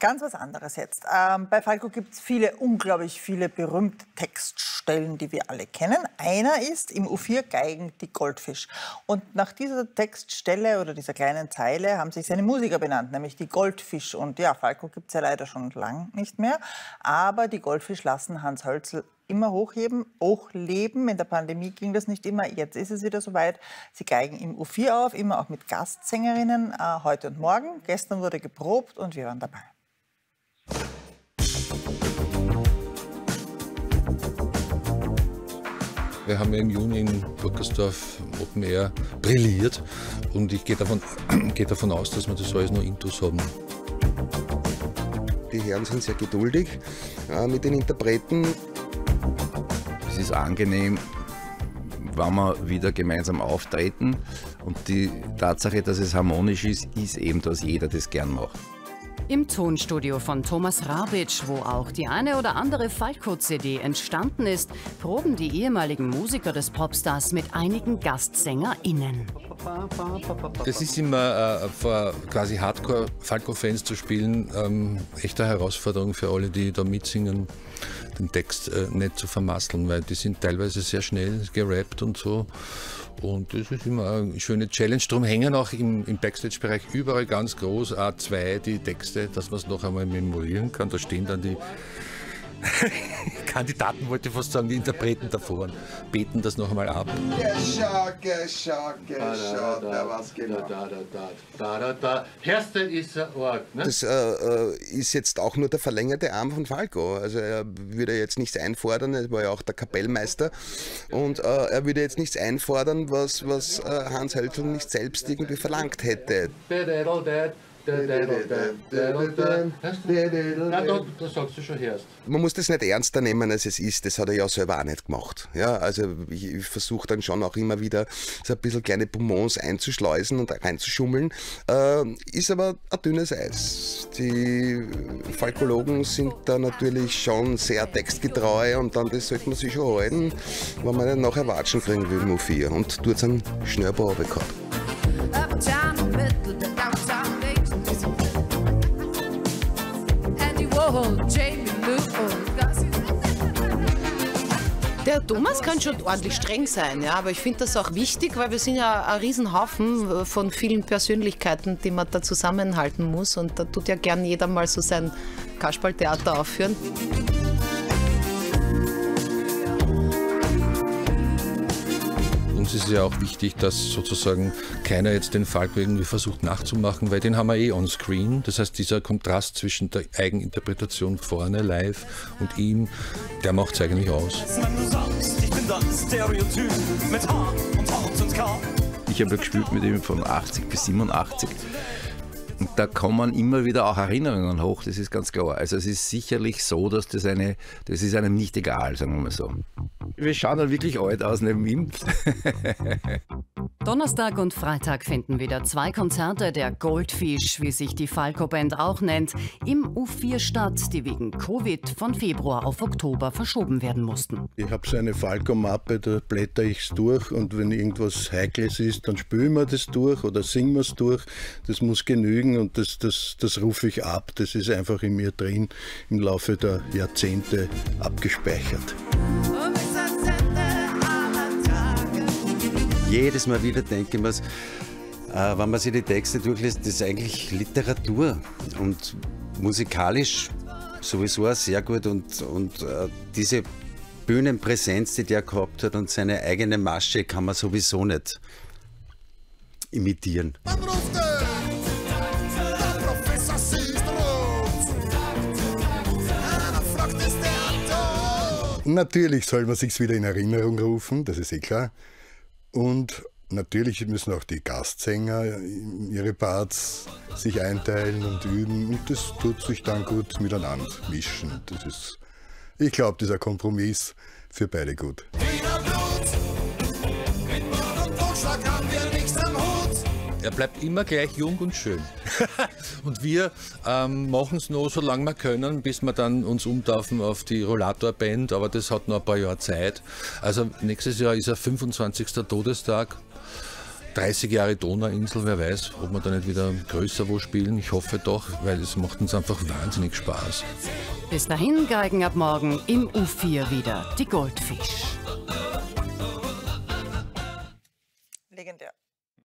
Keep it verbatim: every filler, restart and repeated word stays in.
Ganz was anderes jetzt. Ähm, bei Falco gibt es viele, unglaublich viele berühmte Textstellen, die wir alle kennen. Einer ist im U vier Geigen die Goldfisch. Und nach dieser Textstelle oder dieser kleinen Zeile haben sich seine Musiker benannt, nämlich die Goldfisch. Und ja, Falco gibt es ja leider schon lang nicht mehr. Aber die Goldfisch lassen Hans Hölzl immer hochheben, hochleben. In der Pandemie ging das nicht immer. Jetzt ist es wieder soweit. Sie geigen im U vier auf, immer auch mit Gastsängerinnen, äh, heute und morgen. Gestern wurde geprobt und wir waren dabei. Wir haben ja im Juni in Burgersdorf Open Air brilliert und ich gehe davon, gehe davon aus, dass wir das alles noch intus haben. Die Herren sind sehr geduldig äh, mit den Interpreten. Es ist angenehm, wenn wir wieder gemeinsam auftreten und die Tatsache, dass es harmonisch ist, ist eben, dass jeder das gern macht. Im Tonstudio von Thomas Rabitsch, wo auch die eine oder andere Falco-C D entstanden ist, proben die ehemaligen Musiker des Popstars mit einigen GastsängerInnen. Das ist immer äh, vor quasi Hardcore-Falco-Fans zu spielen, ähm, echte Herausforderung für alle, die da mitsingen, den Text äh, nicht zu vermasseln, weil die sind teilweise sehr schnell gerappt und so. Und das ist immer eine schöne Challenge. Darum hängen auch im, im Backstage-Bereich überall ganz groß A zwei die Texte, dass man es noch einmal memorieren kann. Da stehen dann die Kandidaten, wollte ich fast sagen, die Interpreten davor und beten das noch einmal ab. Geschau, geschau, geschau, wer was genau. Herstel ist ein Ort. Ne? Das äh, ist jetzt auch nur der verlängerte Arm von Falco. Also er würde jetzt nichts einfordern, er war ja auch der Kapellmeister. Und äh, er würde jetzt nichts einfordern, was, was äh, Hans Hölzl nicht selbst irgendwie verlangt hätte. Na, da, da sagst du schon erst. Man muss das nicht ernster nehmen, als es ist. Das hat er ja selber auch nicht gemacht. Ja, also ich, ich versuche dann schon auch immer wieder so ein bisschen kleine Bonbons einzuschleusen und reinzuschummeln. Äh, ist aber ein dünnes Eis. Die Falkologen sind da natürlich schon sehr textgetreu und dann das sollte man sich schon halten, wenn man dann nachher Watschen kriegen will im U vier und tut es dann schnell ein paar runtergehauen. Der Thomas kann schon ordentlich streng sein, ja, aber ich finde das auch wichtig, weil wir sind ja ein Riesenhaufen von vielen Persönlichkeiten, die man da zusammenhalten muss und da tut ja gern jeder mal so sein Kasperltheater aufführen. Uns ist ja auch wichtig, dass sozusagen keiner jetzt den Falco irgendwie versucht nachzumachen, weil den haben wir eh on screen. Das heißt, dieser Kontrast zwischen der Eigeninterpretation vorne live und ihm, der macht es eigentlich aus. Ich habe ja gespielt mit ihm von achtzig bis siebenundachtzig. Und da kommen immer wieder auch Erinnerungen hoch, das ist ganz klar. Also es ist sicherlich so, dass das eine, das ist einem nicht egal, sagen wir mal so. Wir schauen dann wirklich alt aus neben ihm. Donnerstag und Freitag finden wieder zwei Konzerte der Goldfisch, wie sich die Falco-Band auch nennt, im U vier statt, die wegen Covid von Februar auf Oktober verschoben werden mussten. Ich habe so eine Falco-Mappe, da blätter ich es durch und wenn irgendwas Heikles ist, dann spülen wir das durch oder singen wir es durch. Das muss genügen und das, das, das rufe ich ab. Das ist einfach in mir drin, im Laufe der Jahrzehnte abgespeichert. Jedes Mal wieder denke ich mir, äh, wenn man sich die Texte durchliest, das ist eigentlich Literatur und musikalisch sowieso auch sehr gut und, und äh, diese Bühnenpräsenz, die der gehabt hat und seine eigene Masche kann man sowieso nicht imitieren. Natürlich soll man sich wieder in Erinnerung rufen, das ist eh klar. Und natürlich müssen auch die Gastsänger ihre Parts sich einteilen und üben. Und das tut sich dann gut miteinander mischen. Das ist, ich glaube, das ist ein Kompromiss für beide gut. Er bleibt immer gleich jung und schön. Und wir ähm, machen es noch so lange wir können, bis wir dann uns umtaufen auf die Rollator-Band, aber das hat noch ein paar Jahre Zeit. Also nächstes Jahr ist er fünfundzwanzigster Todestag. dreißig Jahre Donauinsel, wer weiß, ob wir da nicht wieder größer wo spielen. Ich hoffe doch, weil es macht uns einfach wahnsinnig Spaß. Bis dahin Geigen ab morgen im U vier wieder, die Goldfisch. Legendär.